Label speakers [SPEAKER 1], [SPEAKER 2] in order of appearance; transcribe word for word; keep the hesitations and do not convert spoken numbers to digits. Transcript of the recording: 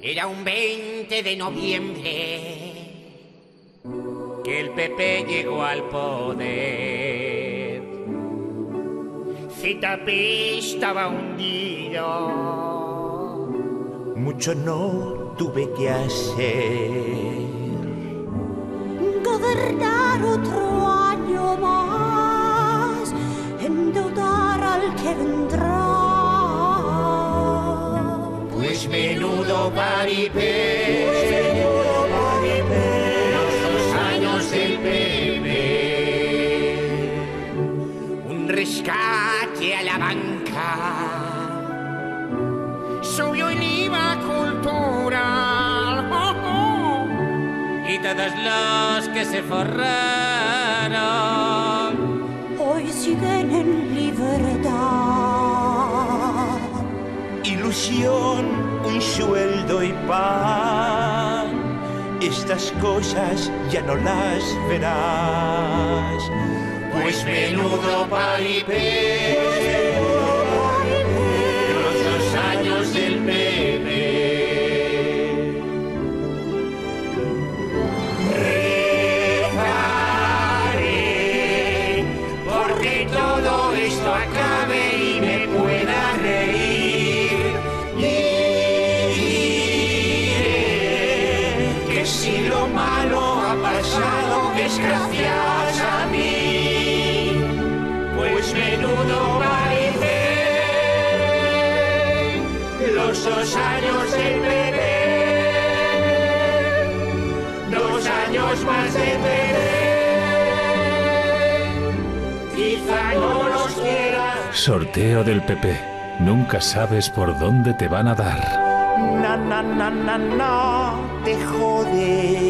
[SPEAKER 1] Era un veinte de noviembre que el P P llegó al poder. Z P estaba hundido.
[SPEAKER 2] Mucho no tuve que hacer.
[SPEAKER 3] Gobernar otro año más, endeudar al que vendrá.
[SPEAKER 1] Pues menudo paripé, pues menudo paripé, los dos años del P P. Un rescate a la banca, subió el I V A cultural, oh, oh, y todos los que se forraron
[SPEAKER 3] hoy siguen en libertad.
[SPEAKER 2] Ilusión, un sueldo y pan, estas cosas ya no las verás.
[SPEAKER 1] Pues menudo paripé, los dos años del P P. Rezaré porque todo esto acabe y me pueda reír. Si lo malo ha pasado es gracias a mí, pues menudo paripé, los dos años del P P, dos años más de P P, quizá no los quieras.
[SPEAKER 4] Sorteo del P P. Nunca sabes por dónde te van a dar.
[SPEAKER 2] Na, na, na, na, na, te jode.